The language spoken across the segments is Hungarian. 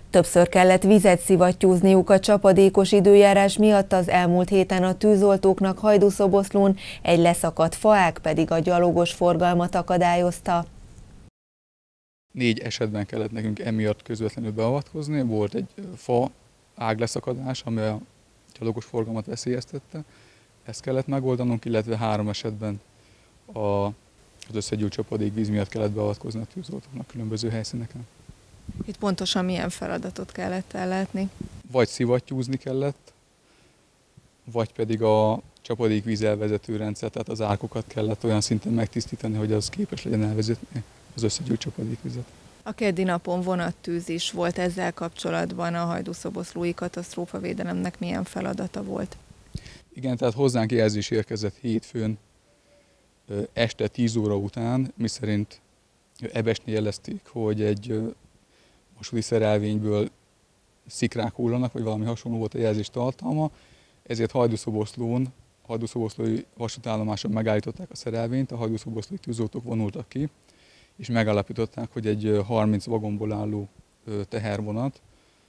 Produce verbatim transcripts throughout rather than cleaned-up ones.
Többször kellett vizet szivattyúzniuk a csapadékos időjárás miatt az elmúlt héten a tűzoltóknak Hajdúszoboszlón, egy leszakadt faág pedig a gyalogos forgalmat akadályozta. Négy esetben kellett nekünk emiatt közvetlenül beavatkozni. Volt egy fa ágleszakadás, ami a gyalogos forgalmat veszélyeztette. Ezt kellett megoldanunk, illetve három esetben a, az összegyűlt csapadékvíz miatt kellett beavatkozni a tűzoltóknak különböző helyszíneken. Itt pontosan milyen feladatot kellett ellátni? Vagy szivattyúzni kellett, vagy pedig a csapadékvíz elvezető rendszer, tehát az árkokat kellett olyan szinten megtisztítani, hogy az képes legyen elvezetni az összegyűlt csapadékvizet. A keddi napon vonattűz is volt, ezzel kapcsolatban a hajdúszoboszlói katasztrófavédelemnek milyen feladata volt? Igen, tehát hozzánk jelzés érkezett hétfőn este tíz óra után, miszerint Ebesnél jelezték, hogy egy vasúti szerelvényből szikrák hullanak, vagy valami hasonló volt a jelzés tartalma, ezért Hajdúszoboszlón, Hajdúszoboszlói vasútállomáson megállították a szerelvényt, a hajdúszoboszlói tűzoltók vonultak ki, és megállapították, hogy egy harminc vagonból álló tehervonat,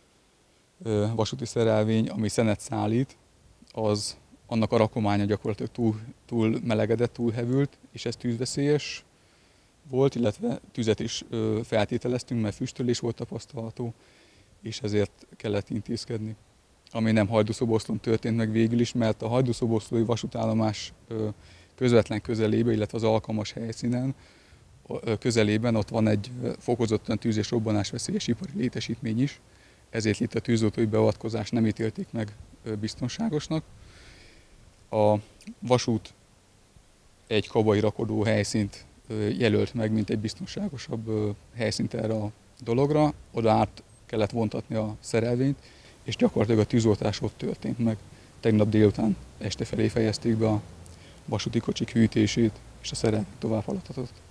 vasúti szerelvény, ami szenet szállít, az annak a rakománya gyakorlatilag túl, túl melegedett, túl hevült, és ez tűzveszélyes volt, illetve tüzet is feltételeztünk, mert füstölés volt tapasztalható, és ezért kellett intézkedni. Ami nem Hajdúszoboszlón történt meg végül is, mert a hajdúszoboszlói vasútállomás közvetlen közelében, illetve az alkalmas helyszínen közelében ott van egy fokozottan tűz- és robbanásveszélyes ipari létesítmény is, ezért itt a tűzoltói beavatkozást nem ítélték meg biztonságosnak. A vasút egy kabai rakodó helyszínt jelölt meg, mint egy biztonságosabb helyszínt erre a dologra. Oda át kellett vontatni a szerelvényt, és gyakorlatilag a tűzoltás ott történt meg. Tegnap délután este felé fejezték be a vasúti kocsik hűtését, és a szerelvény tovább haladhatott.